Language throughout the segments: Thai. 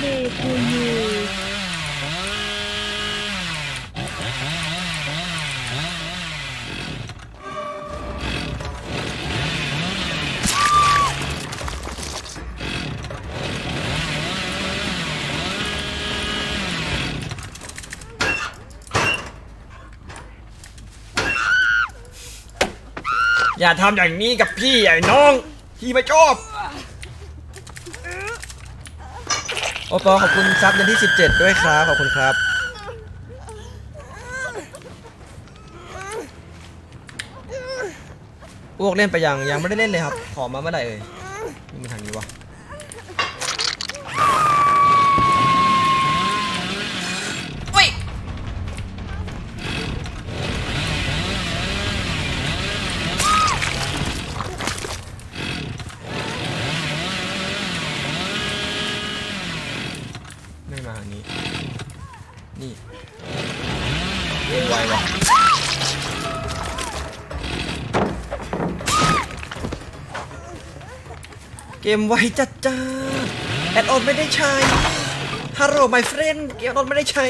birthday to you อย่าทำอย่างนี้กับพี่ไอ้น้องพี่ไม่ชอบโอปอขอบคุณซับเดือนที่17ด้วยครับขอบคุณครับอ้วกเล่นไปยังไม่ได้เล่นเลยครับขอมาเมื่อไหร่เอ่ยนี่มันทางนี้วะไม่มาทางนี้นี่ไววะเกมไวจัดจ้าแอดออนไม่ได้ใช้ฮัลโหลไมเฟรนด์เกมแอดออนไม่ได้ใช้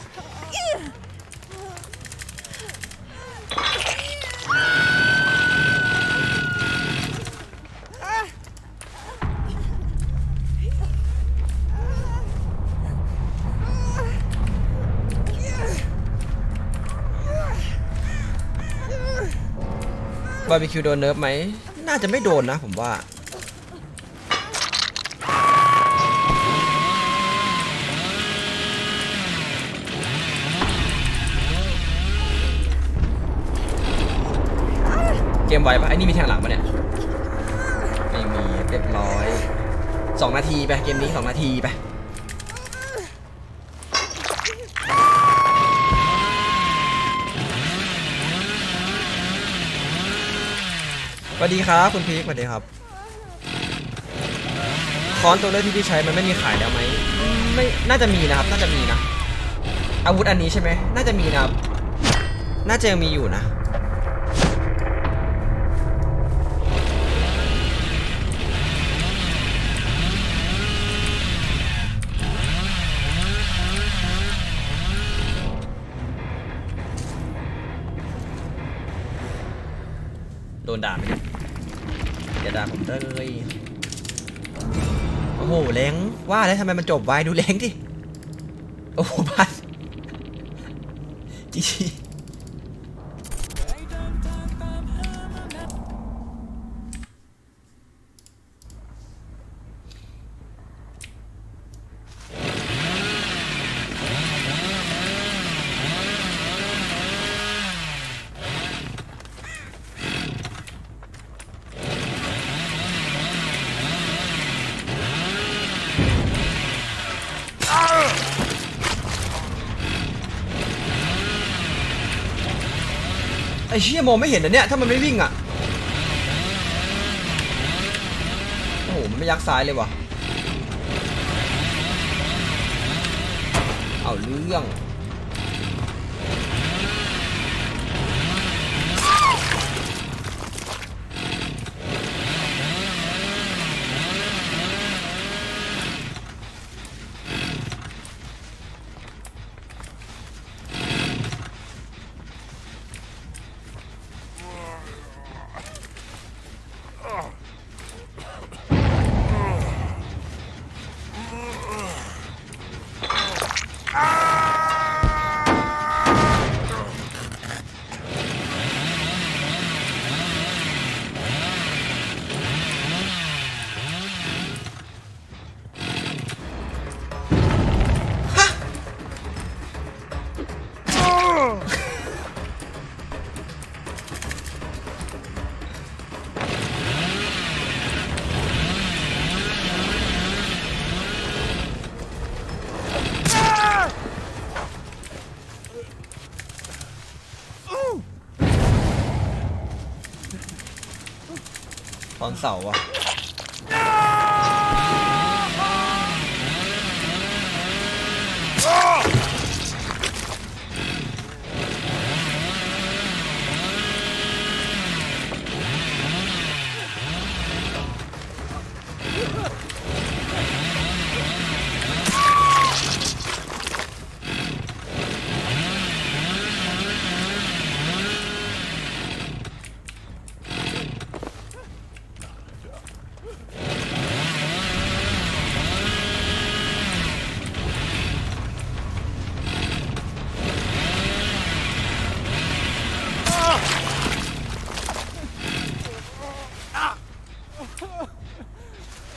บาร์บีคิวโดนเนิร์ฟไหมน่าจะไม่โดนนะผมว่าเกมไวปะไอ้นี่มีแทงหลังปะเนี่ยไม่มีเรียบร้อย2 นาทีไปเกมนี้2 นาทีไปสวัสดีครับคุณพีคสวัสดีครับค้อนตัวเลือกที่พี่ใช้มันไม่มีขายแล้วไหมไม่น่าจะมีนะครับน่าจะมีนะอาวุธอันนี้ใช่ไหมน่าจะมีนะครับน่าจะยังมีอยู่นะโดนด่าไหมอย่าด่าผมเลยโอ้โหแรงว่าแล้วทำไมมันจบไวดูแรงดิโอ้โหพันจีไอ้เชี่ยมองไม่เห็นนะเนี่ยถ้ามันไม่วิ่งอ่ะโอ้โหมันไม่ยักซ้ายเลยวะเอาเรื่องตอนเสาร์อะ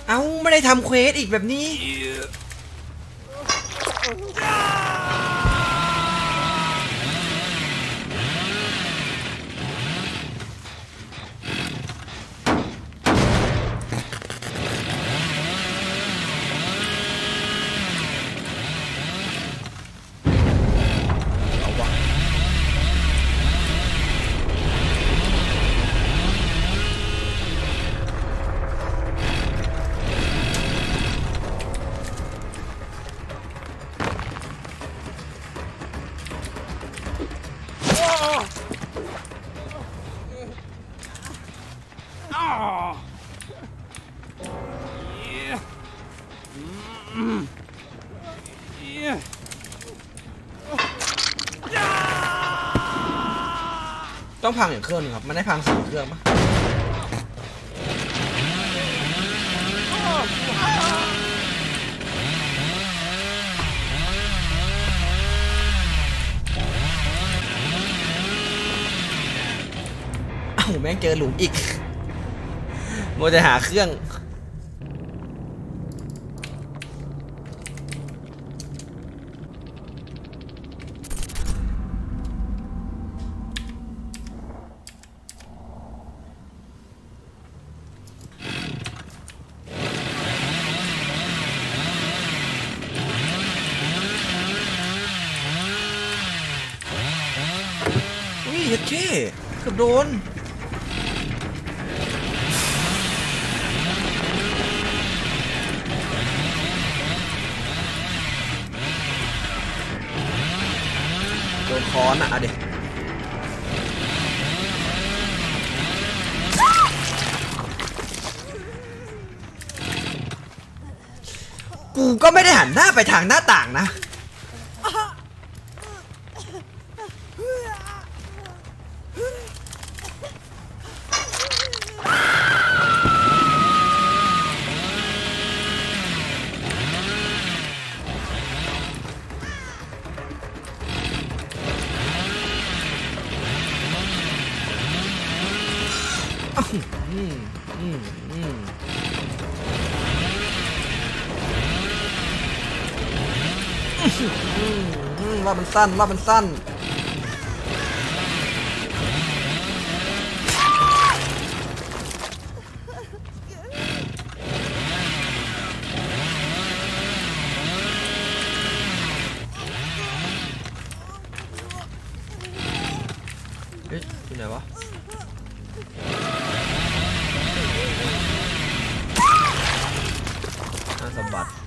เอ้าไม่ได้ทำเควสอีกแบบนี้ต้องพังอย่างเครื่องนึงครับมันได้พัง4 เครื่องปะอ้าวแม่งเจอหลุมอีกโมจะหาเครื่องเย็ดเก้เกือบโดนค้อนอะเด็กกูก็ไม่ได้หันหน้าไปทางหน้าต่างนะรอบมันสั้นรอบมันสั้นเฮ้ยที่ไหนวะน่าสะบัด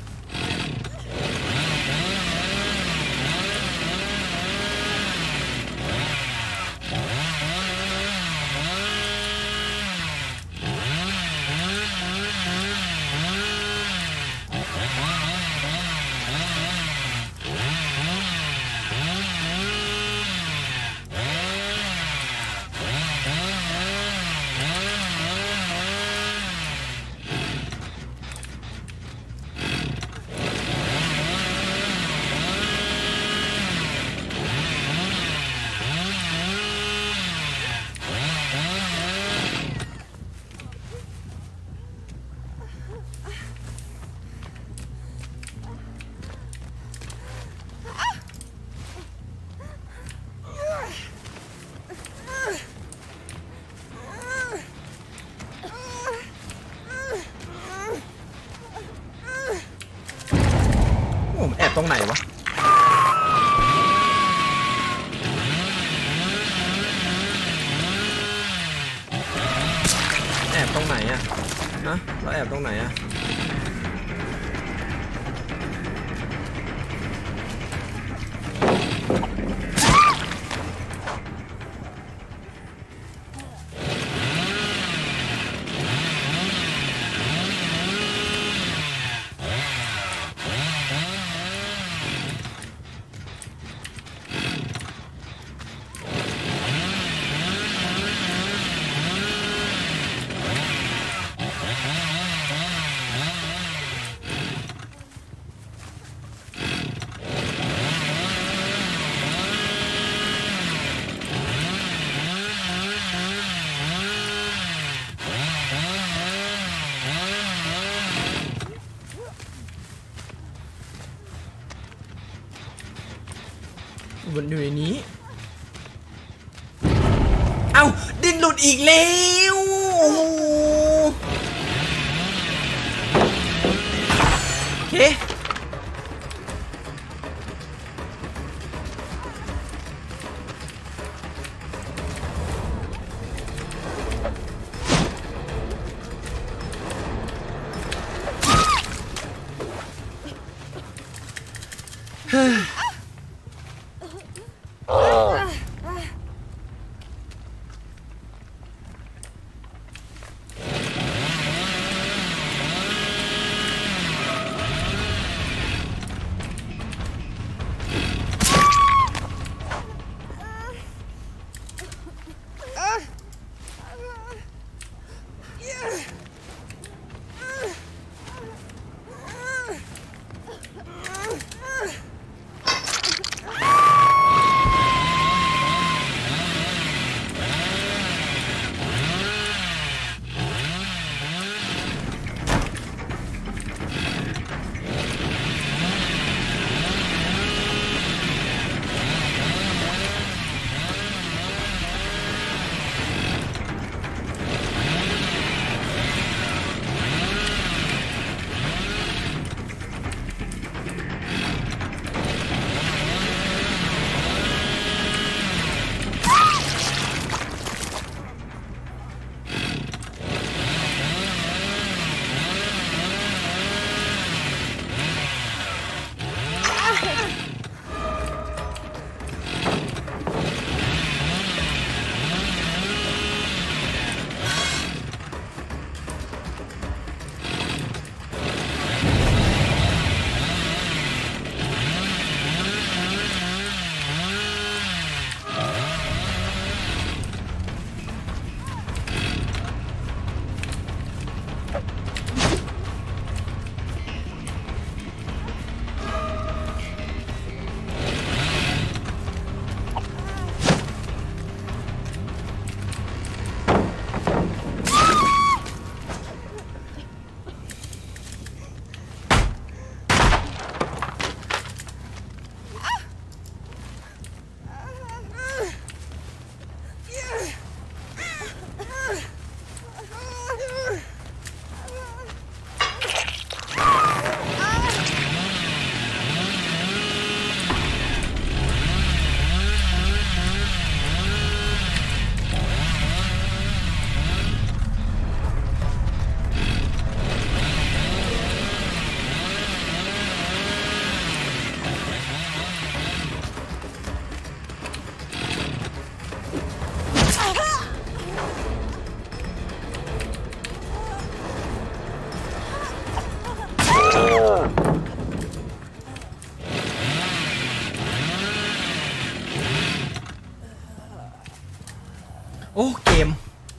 ผมแอบตรงไหนวะแอบตรงไหนอะนะเราแอบตรงไหนอะอยู่ในนี้เอ้าดินหลุดอีกแล้วโอเคโอ้เกม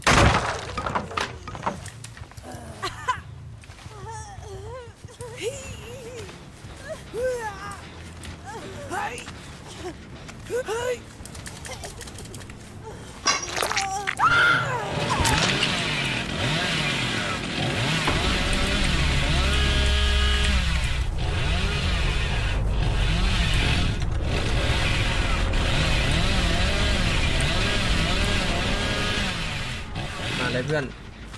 มาเลยเพื่อน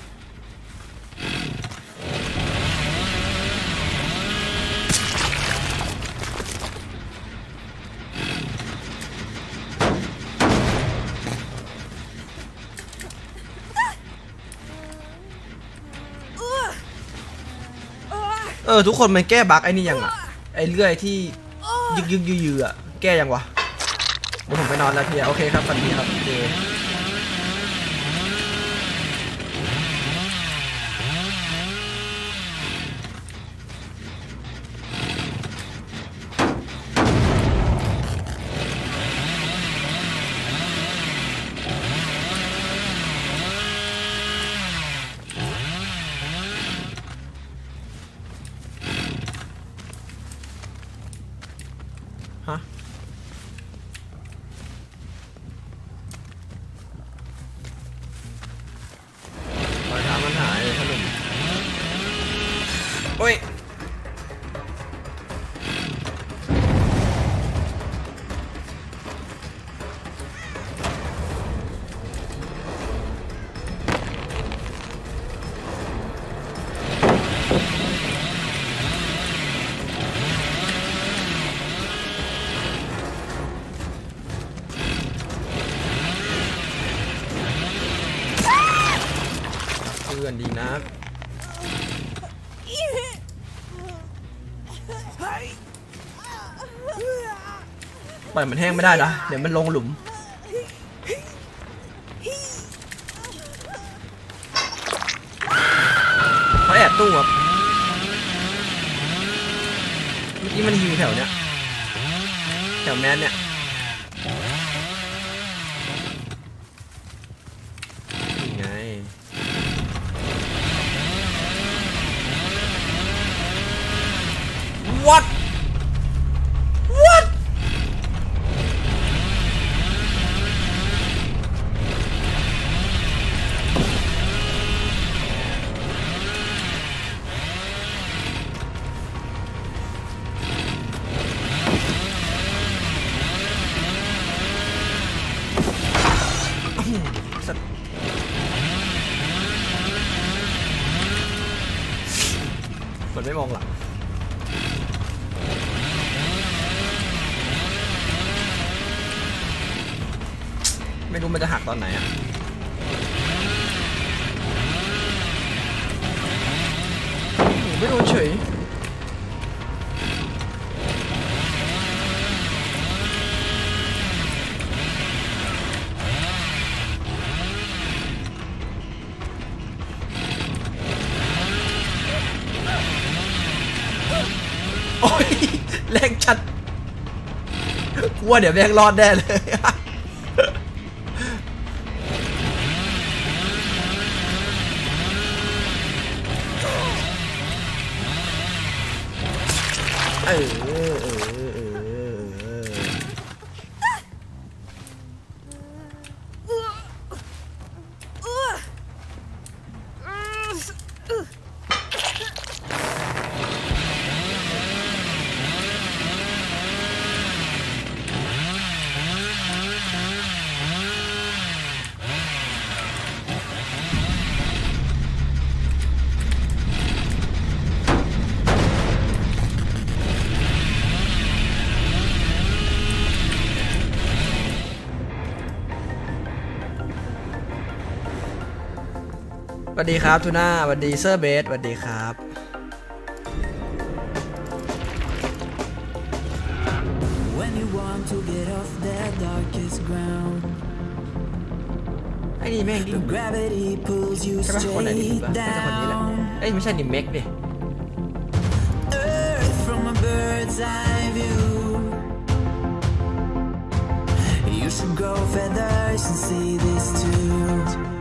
ทุกคนมันแก้บั๊กไอ้นี่ยังอ่ะไอ้เลื่อยที่ยึกยืออ่ะแก้ยังวะเดี๋ยวผมไปนอนแล้วพี่โอเคครับฝันดีครับเจฮะรอยเท้ามันหายเลยขนมโอ้ยลื่อนดีนะปล่อยมันแห้งไม่ได้นะเดี๋ยวมันลงหลุมเขาแอบตู้ครับเมื่อกี้มันฮิวแถวเนี้ยแถวแมสเนี่ยนี่ไงWhat มันไม่มองหลังไม่รู้มันจะหักตอนไหนอ่ะไม่โดนเฉยโอ้ยแรงจัดกลัวเดี๋ยวแม่งรอดแน่เลยสวัสดีครับทูน่าสวัสดีเซอร์เบสสวัสดีครับไอ้นี่แม่งดิ้นใช่ปะคนไหนดิ้นปะน่าจะคนนี้แหละเอ้ยไม่ใช่ดิเม็กดิYou should grow feathers and see this too